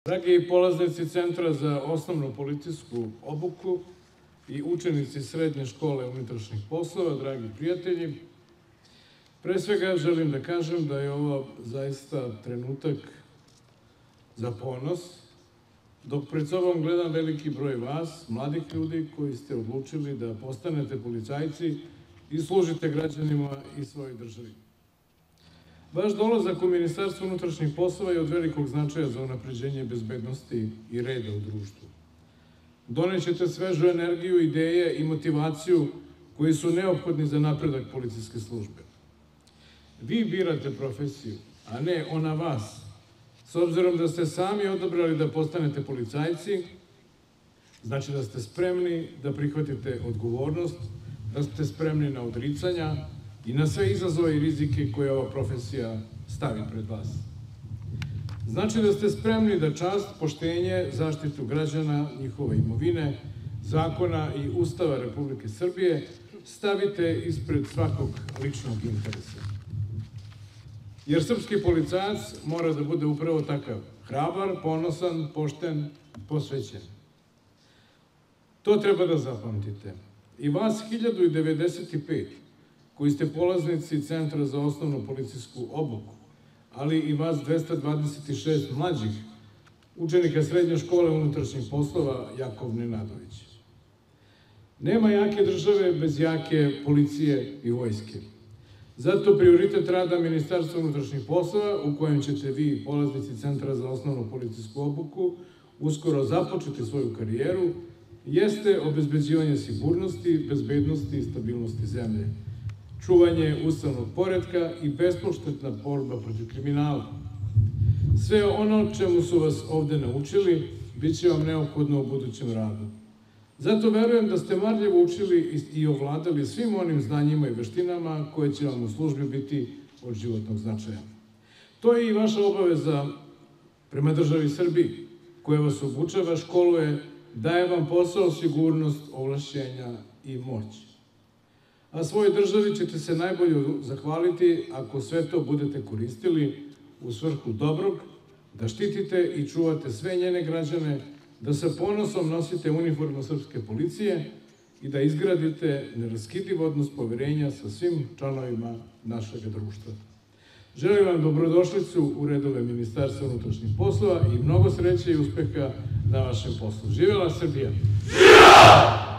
Dragi polaznici Centra za osnovnu policijsku obuku i učenici Srednje škole unutrašnjih poslova, dragi prijatelji, pre svega želim da kažem da je ovo zaista trenutak za ponos, dok pred sobom gledam veliki broj vas, mladih ljudi koji ste odlučili da postanete policajci i služite građanima i svojoj državi. Vaš dolazak u Ministarstvo unutrašnjih poslova je od velikog značaja za unapređenje bezbednosti i reda u društvu. Donećete svežu energiju, ideje i motivaciju koji su neophodni za napredak policijske službe. Vi birate profesiju, a ne ona vas. S obzirom da ste sami odabrali da postanete policajci, znači da ste spremni da prihvatite odgovornost, da ste spremni na odricanja i na sve izazove i rizike koje ova profesija stavi pred vas. Znači da ste spremni da čast, poštenje, zaštitu građana, njihove imovine, zakona i Ustava Republike Srbije stavite ispred svakog ličnog interesa. Jer srpski policajac mora da bude upravo takav, hrabar, ponosan, pošten, posvećen. To treba da zapamtite. I vas 1095 koji ste polaznici Centra za osnovnu policijsku obuku, ali i vas 226 mlađih učenika Srednje škole unutrašnjih poslova Jakov Nenadović. Nema jake države bez jake policije i vojske. Zato prioritet rada Ministarstva unutrašnjih poslova, u kojem ćete vi, polaznici Centra za osnovnu policijsku obuku, uskoro započeti svoju karijeru, jeste obezbeđivanje sigurnosti, bezbednosti i stabilnosti zemlje, čuvanje ustavnog poretka i bespoštetna borba protiv kriminala. Sve ono čemu su vas ovde naučili, bit će vam neophodno u budućem radu. Zato verujem da ste marljivo učili i ovladali svim onim znanjima i veštinama koje će vam u službi biti od životnog značaja. To je i vaša obaveza prema državi Srbiji, koja vas obučava, školuje, daje vam posao, sigurnost, ovlašćenja i moć. A svojoj državi ćete se najbolje zahvaliti ako sve to budete koristili u svrhu dobrog, da štitite i čuvate sve njene građane, da sa ponosom nosite uniformu srpske policije i da izgradite neraskidiv odnos poverenja sa svim članovima našeg društva. Želim vam dobrodošlicu u redove Ministarstva unutrašnjih poslova i mnogo sreće i uspeha na vašem poslu. Živela Srbija!